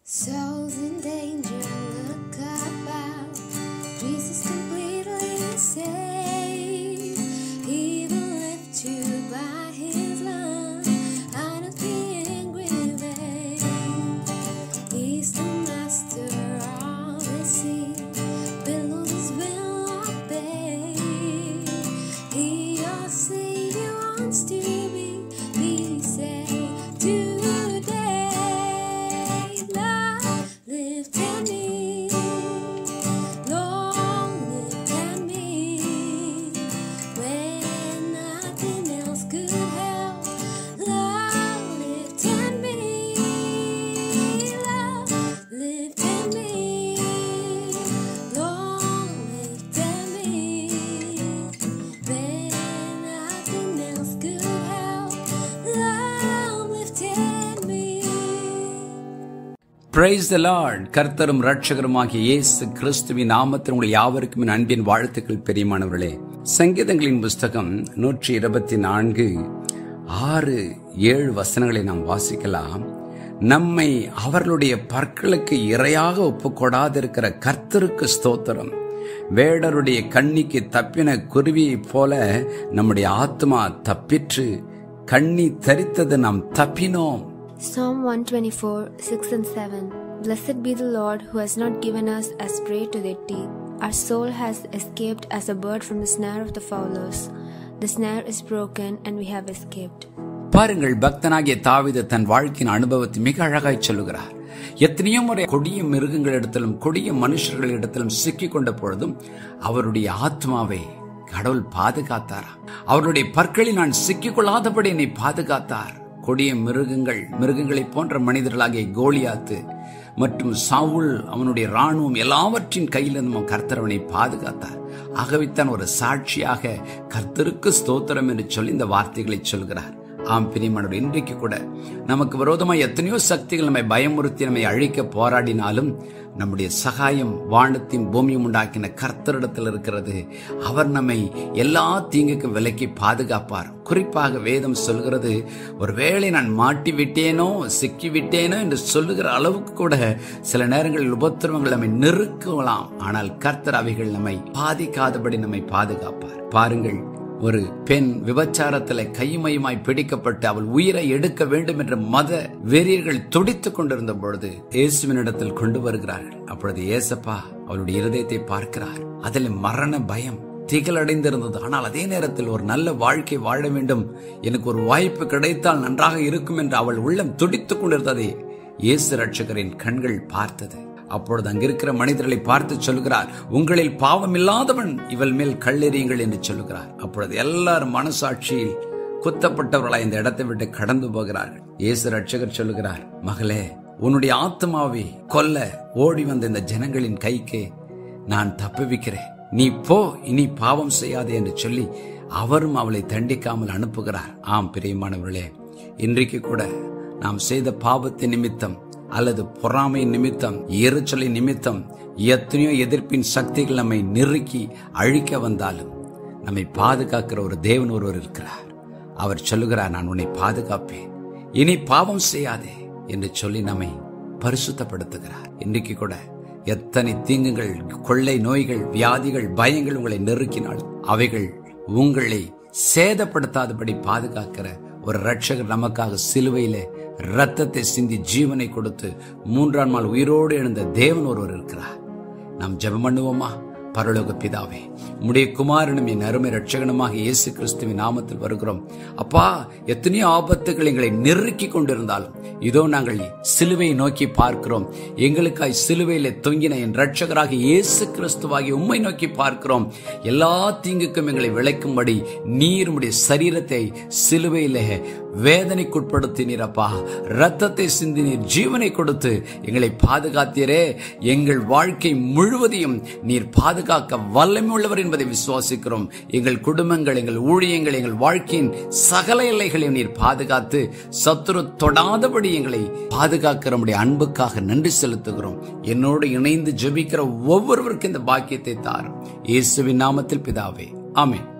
Souls in danger, look about. Jesus completely safe. He will lift you by His love out of the angry wave. He's the master of the sea. Billows will obey. He, your Savior, wants to be saved today. Praise the Lord. கர்த்தரும் இரட்சகருமாகிய இயேசு கிறிஸ்துவின் நாமத்தில் உங்கள் யாவருக்கும் என் அன்பின் வாழ்த்துக்கள். பெரியமானவர்களே, சங்கீதங்களின் புஸ்தகம் 124 6-7 வசனங்களை நாம் வாசிக்கலாம். நம்மை அவர்களுடைய பற்களுக்கு இரையாக ஒப்புக்கொடாதிருக்கிற கர்த்தருக்கு ஸ்தோத்திரம். வேடருடைய கண்ணிக்கு தப்பின குருவியைப் போல நம்முடைய ஆத்மா தப்பிற்று. கண்ணி தரித்தது நாம் தப்பினோம். Psalm 124:6-7. Blessed be the Lord who has not given us as prey to their teeth. Our soul has escaped as a bird from the snare of the fowlers. The snare is broken and we have escaped. பாருங்கள், பக்தனாகிய தாவீது தன் வாழ்க்கையின் அனுபவத்தை மிக அழகாய் சொல்லுகிறார். எத்தனையோ முறை கொடிய மிருகங்களிடத்திலும் கொடிய மனுஷர்களிடத்திலும் சிக்கிக் கொண்ட பொழுதும் அவருடைய ஆத்மாவை கடவுள் பாதுகாத்தார். அவருடைய பற்களில் நான் சிக்கிக் கொள்ளாதபடி என்னை பாதுகாத்தார். கொடிய மிருகங்களைப் போன்ற மனிதர்களாகிய கோலியாத்து மற்றும் சவுல், அவனுடைய ராணுவம் எல்லாவற்றின் கையிலிருந்தும் கர்த்தர் அவனை பாதுகாத்தார். ஆகவேத்தான் ஒரு சாட்சியாக கர்த்தருக்கு ஸ்தோத்திரம் என்று சொல்லி இந்த வார்த்தைகளை சொல்கிறார். ஆம் பிரியமானவர்களே, இன்றைக்கு கூட நமக்கு விரோதமாக எத்தனையோ சக்திகள் நம்மை பயமுறுத்தி நம்மை அழிக்க போராடினாலும் நம்முடைய சகாயம் வானத்தையும் பூமியும் உண்டாக்கின கர்த்தரிடத்தில் இருக்கிறது. அவர் நம்மை எல்லா தீங்குக்கும் விலக்கி பாதுகாப்பார். குறிப்பாக வேதம் சொல்கிறது, ஒருவேளை நான் மாட்டி விட்டேனோ சிக்கி விட்டேனோ என்று சொல்லுகிற அளவுக்கு கூட சில நேரங்களில் உபத்திரவங்கள் நம்மை நெருக்கலாம். ஆனால் கர்த்தர் அவைகள் நம்மை பாதிக்காதபடி நம்மை பாதுகாப்பார். பாருங்கள், ஒரு பெண் விபச்சாரத்தில் கையுமையுமாய் பிடிக்கப்பட்டு அவள் உயிரை எடுக்க வேண்டும் என்ற மத வெறியர்கள் துடித்துக் கொண்டிருந்த பொழுது இயேசுவினிடத்தில் கொண்டு வருகிறார்கள். அப்பொழுது இயேசப்பா அவளுடைய இருதயத்தை பார்க்கிறார். அதில் மரண பயம் திகழடைந்திருந்தது. ஆனால் அதே நேரத்தில் ஒரு நல்ல வாழ்க்கை வாழ வேண்டும், எனக்கு ஒரு வாய்ப்பு கிடைத்தால் நன்றாக இருக்கும் என்று அவள் உள்ளம் துடித்துக் கொண்டிருந்ததை இயேசு இரட்சகரின் கண்கள் பார்த்தது. அப்பொழுது அங்கிருக்கிற மனிதர்களை பார்த்து சொல்கிறார், உங்களில் பாவம் இல்லாதவன் இவள் மேல் கல்லெறியுங்கள் என்று சொல்லுகிறார். அப்பொழுது எல்லாரும் மனசாட்சியில் குத்தப்பட்டவர்களாய் இந்த இடத்தை விட்டு கடந்து போகிறார்கள். இயேசு இரட்சகர் சொல்லுகிறார், மகளே, உன்னுடைய ஆத்மாவை கொல்ல ஓடி வந்த இந்த ஜனங்களின் கைக்கு நான் தப்புவிக்கிறேன், நீ போ, இனி பாவம் செய்யாதே என்று சொல்லி அவரும் அவளை தண்டிக்காமல் அனுப்புகிறார். ஆம் பிரியமானவர்களே, இன்றைக்கு கூட நாம் செய்த பாவத்தின் நிமித்தம் அல்லது பொறாமை நிமித்தம், எரிச்சலை நிமித்தம் எத்தனையோ எதிர்ப்பின் சக்திகள் நம்மை நெருக்கி அழிக்க வந்தாலும் நம்மை பாதுகாக்கிற ஒரு தேவன் ஒருவர் இருக்கிறார். அவர் சொல்லுகிறார், நான் உன்னை பாதுகாப்பேன், இனி பாவம் செய்யாதே என்று சொல்லி நம்மை பரிசுத்தப்படுத்துகிறார். இன்றைக்கு கூட எத்தனை தீங்குகள், கொள்ளை நோய்கள், வியாதிகள், பயங்கள் உங்களை நெருக்கினாலும் அவைகள் உங்களை சேதப்படுத்தாதபடி பாதுகாக்கிற ஒரு இரட்சகர் நமக்காக சிலுவையிலே இரத்தத்தை சிந்தி ஜீவனை கொடுத்து 3ஆம் நாள் உயிரோடு எழுந்த தேவன் ஒருவர் இருக்கிறார். நாம் ஜெபம் பண்ணுவோமா? பரலோக பிதாவே, உம்முடைய குமாரனும் என் அருமை இரட்சகனுமாக இயேசு கிறிஸ்துவின் நாமத்தில் வருகிறோம். அப்பா, எத்தனையோ ஆபத்துகள் எங்களை நெருக்கி கொண்டிருந்தாலும் இதோ நாங்கள் சிலுவையை நோக்கி பார்க்கிறோம். எங்களுக்காய் சிலுவையிலே தொங்கின என் இரட்சகராக இயேசு கிறிஸ்துவாகி உம்மை நோக்கி பார்க்கிறோம். எல்லா தீங்குக்கும் எங்களை விளைக்கும்படி நீர் உம்முடைய சரீரத்தை சிலுவையிலே வேதனைக்குட்படுத்தினீரப்பா. இரத்தத்தை சிந்தினீர், ஜீவனை கொடுத்து எங்களை பாதுகாத்தீரே. எங்கள் வாழ்க்கை முழுவதையும் நீர் பாதுகாக்க வல்லமை உள்ளவர் என்பதை விசுவாசிக்கிறோம். எங்கள் குடும்பங்கள், எங்கள் ஊழியங்கள், எங்கள் வாழ்க்கையின் சகல எல்லைகளையும் நீர் பாதுகாத்து சத்துரு தொடாதபடி எங்களை பாதுகாக்கிற நம்முடைய அன்புக்காக நன்றி செலுத்துகிறோம். என்னோடு இணைந்து ஜெபிக்கிற ஒவ்வொருவருக்கும் இந்த பாக்கியத்தை தாரும். இயேசுவின் நாமத்தில் பிதாவே, ஆமென்.